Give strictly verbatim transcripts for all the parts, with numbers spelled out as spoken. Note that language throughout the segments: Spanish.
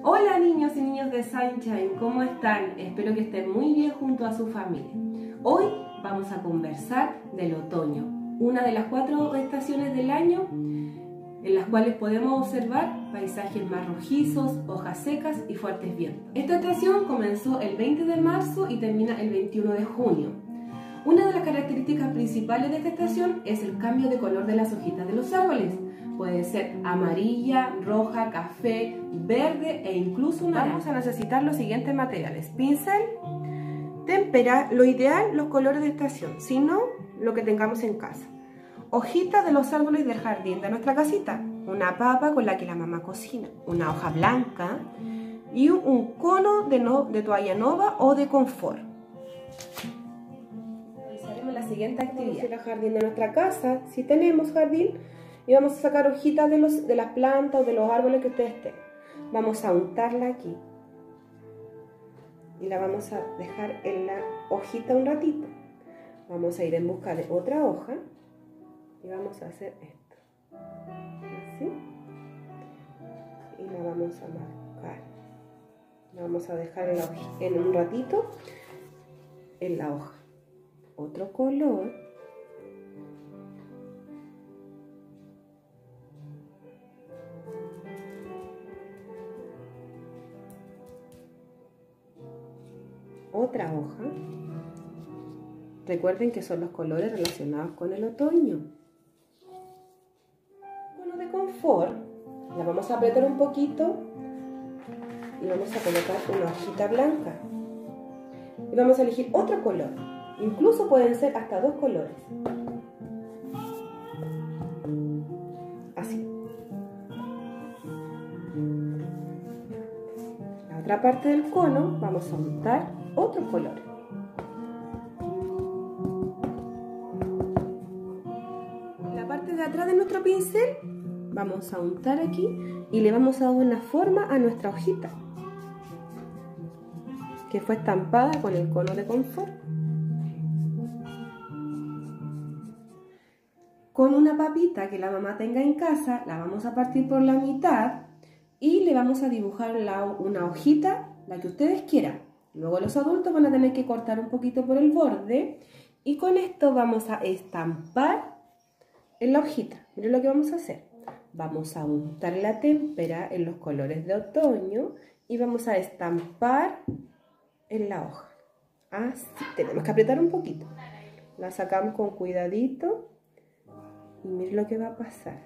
Hola niños y niñas de Sunshine, ¿cómo están? Espero que estén muy bien junto a su familia. Hoy vamos a conversar del otoño, una de las cuatro estaciones del año en las cuales podemos observar paisajes más rojizos, hojas secas y fuertes vientos. Esta estación comenzó el veinte de marzo y termina el veintiuno de junio. Una de las características principales de esta estación es el cambio de color de las hojitas de los árboles. Puede ser amarilla, roja, café, verde e incluso naranja. Vamos a necesitar los siguientes materiales: pincel, témpera, lo ideal los colores de estación, si no, lo que tengamos en casa. Hojitas de los árboles del jardín de nuestra casita, una papa con la que la mamá cocina, una hoja blanca y un cono de, no, de toalla nova o de confort. Realizaremos la siguiente actividad. Vamos a ir al jardín de nuestra casa, si tenemos jardín, y vamos a sacar hojitas de, los, de las plantas o de los árboles que ustedes tengan. Vamos a untarla aquí y la vamos a dejar en la hojita un ratito. Vamos a ir en busca de otra hoja y vamos a hacer esto, así, y la vamos a marcar. La vamos a dejar en, la en un ratito en la hoja. Otro color. Otra hoja. Recuerden que son los colores relacionados con el otoño. Cono de confort, la vamos a apretar un poquito y vamos a colocar una hojita blanca. Y vamos a elegir otro color. Incluso pueden ser hasta dos colores. Así. La otra parte del cono vamos a untar otro color. La parte de atrás de nuestro pincel vamos a untar aquí y le vamos a dar una forma a nuestra hojita que fue estampada con el cono de confort. Con una papita que la mamá tenga en casa, la vamos a partir por la mitad y le vamos a dibujar la, una hojita, la que ustedes quieran. Luego los adultos van a tener que cortar un poquito por el borde y con esto vamos a estampar en la hojita. Miren lo que vamos a hacer. Vamos a untar la témpera en los colores de otoño y vamos a estampar en la hoja. Así, tenemos que apretar un poquito. La sacamos con cuidadito y miren lo que va a pasar.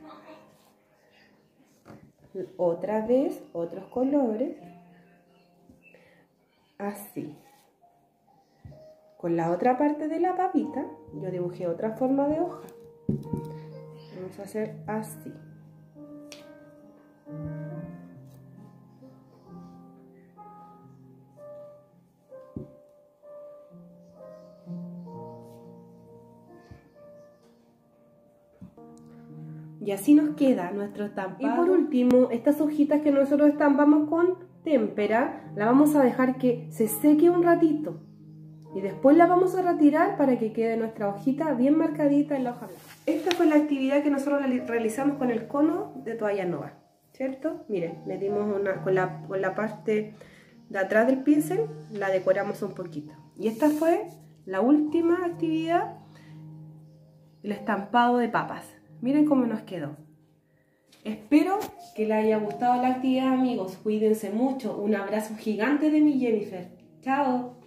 Otra vez, otros colores. Así. Con la otra parte de la papita, yo dibujé otra forma de hoja. Vamos a hacer así. Y así nos queda nuestro estampado. Y por último, estas hojitas que nosotros estampamos con témpera, la vamos a dejar que se seque un ratito. Y después la vamos a retirar para que quede nuestra hojita bien marcadita en la hoja blanca. Esta fue la actividad que nosotros realizamos con el cono de toalla nova, ¿cierto? Miren, le dimos una, con la, con la parte de atrás del pincel, la decoramos un poquito. Y esta fue la última actividad, el estampado de papas. Miren cómo nos quedó. Espero que les haya gustado la actividad, amigos. Cuídense mucho. Un abrazo gigante de mi Jennifer. Chao.